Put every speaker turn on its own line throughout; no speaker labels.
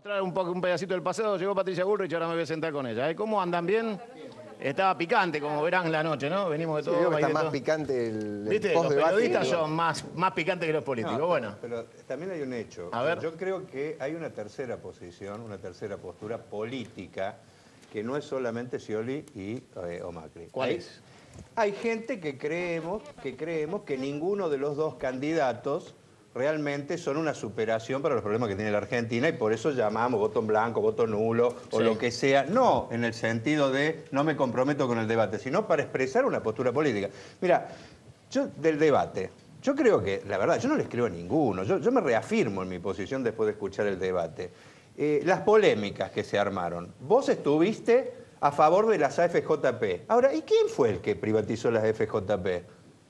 Mostrar un pedacito del pasado. Llegó Patricia Bullrich, ahora me voy a sentar con ella. ¿Cómo andan? ¿Bien? Estaba picante, como verán en la noche, ¿no? Venimos de todo.
Sí, está
de
más
todo.
picante el
¿Viste? Los
post-debate.
periodistas son más picantes que los políticos.
No,
bueno.
pero también hay un hecho.
A ver.
Yo creo que hay una tercera posición, una tercera postura política que no es solamente Scioli o Macri.
¿Cuál es?
Hay gente que creemos que ninguno de los dos candidatos realmente son una superación para los problemas que tiene la Argentina y por eso llamamos voto en blanco, voto nulo o
Sí.
lo que sea, no en el sentido de no me comprometo con el debate, sino para expresar una postura política. Mira, yo del debate, yo creo que, la verdad, yo no les creo a ninguno, yo me reafirmo en mi posición después de escuchar el debate. Las polémicas que se armaron, vos estuviste a favor de las AFJP. Ahora, ¿y quién fue el que privatizó las AFJP?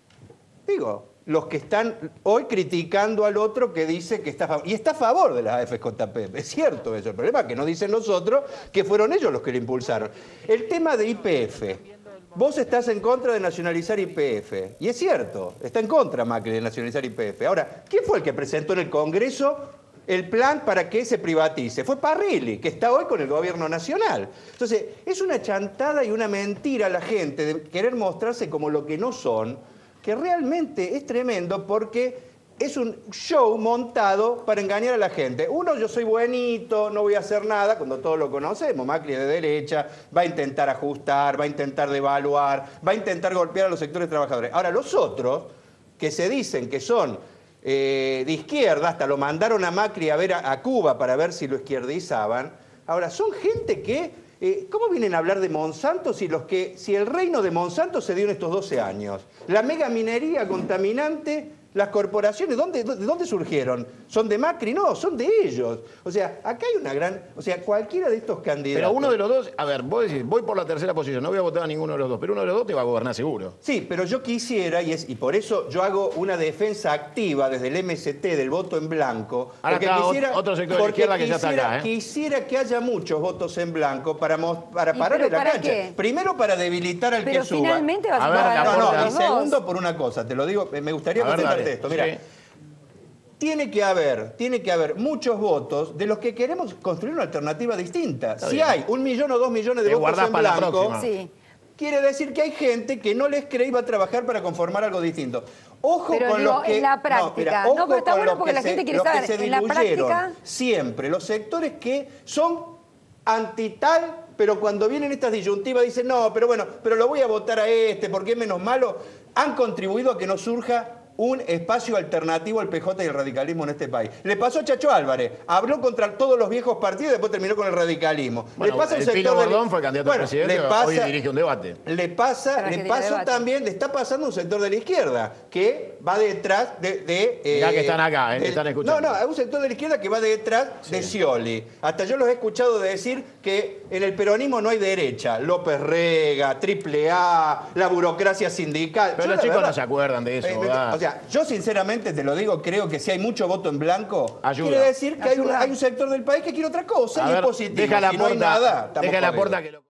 Digo, los que están hoy criticando al otro que dice que está a favor. Y está a favor de las AFJP, es cierto eso. El problema es que no dicen nosotros que fueron ellos los que lo impulsaron. El tema de YPF. Vos estás en contra de nacionalizar YPF. Y es cierto, está en contra Macri de nacionalizar YPF. Ahora, ¿quién fue el que presentó en el Congreso el plan para que se privatice? Fue Parrilli, que está hoy con el gobierno nacional. Entonces, es una chantada y una mentira a la gente de querer mostrarse como lo que no son, que realmente es tremendo porque es un show montado para engañar a la gente. Uno, yo soy buenito, no voy a hacer nada, cuando todos lo conocemos. Macri es de derecha, va a intentar ajustar, va a intentar devaluar, va a intentar golpear a los sectores trabajadores. Ahora, los otros, que se dicen que son de izquierda, hasta lo mandaron a Macri a ver a Cuba para ver si lo izquierdizaban. Ahora, son gente que, ¿cómo vienen a hablar de Monsanto si el reino de Monsanto se dio en estos 12 años? La megaminería contaminante, las corporaciones, ¿de dónde surgieron? ¿Son de Macri? No, son de ellos. O sea, acá hay una gran... O sea, cualquiera de estos candidatos...
Pero uno de los dos, a ver, vos decís, voy por la tercera posición, no voy a votar a ninguno de los dos, pero uno de los dos te va a gobernar seguro.
Sí, pero yo quisiera, y por eso yo hago una defensa activa desde el MST del voto en blanco.
Ahora
porque
está
quisiera,
otro sector de la izquierda que ya está acá, ¿eh?
Quisiera que haya muchos votos en blanco para pararle la
¿para
cancha.
qué?
Primero para debilitar al que
Pero
suba.
finalmente vas
A
a
ver,
parar
acá
a
por
los
la-
Y
dos.
segundo por una cosa, te lo digo, me gustaría
A ver,
contestarte
dale.
esto. Mira,
Sí.
tiene que haber muchos votos de los que queremos construir una alternativa distinta.
Está
Si
bien.
hay 1 millón o 2 millones de
Te
votos
guardás
en
para la
blanco,
próxima.
Sí.
quiere decir que hay gente que no les cree y va a trabajar para conformar algo distinto. Ojo
Pero
con
digo,
los que...
en la práctica.
ojo
No, pero está
con
bueno
los
porque
que
la gente quiere
los que
saber,
se
en la
diluyeron
práctica-
siempre los sectores que son anti-tal, pero cuando vienen estas disyuntivas dicen, no, pero bueno, pero lo voy a votar a este porque es menos malo, han contribuido a que no surja un espacio alternativo al PJ y el radicalismo en este país. Le pasó a Chacho Álvarez, habló contra todos los viejos partidos y después terminó con el radicalismo.
Bueno,
le pasa
el
al
Pilo
sector
Bordón fue candidato a presidente, hoy dirige un debate.
le pasa,
Para que
le
tiene
pasó
debate.
también, le está pasando a un sector de la izquierda que va detrás
Mirá que están acá, están escuchando.
No, hay un sector de la izquierda que va detrás de Scioli. Hasta yo los he escuchado decir que en el peronismo no hay derecha. López Rega, AAA, la burocracia sindical.
Pero
Yo,
los
la
chicos
verdad,
no se acuerdan de eso, ¿verdad?
o sea, yo sinceramente te lo digo, creo que si hay mucho voto en blanco,
Ayuda.
quiere decir que
Ayuda.
hay un sector del país que quiere otra cosa
A
y
ver,
es positivo.
deja la
Si no hay
puerta,
nada, estamos
deja la
jodidos.
puerta que lo...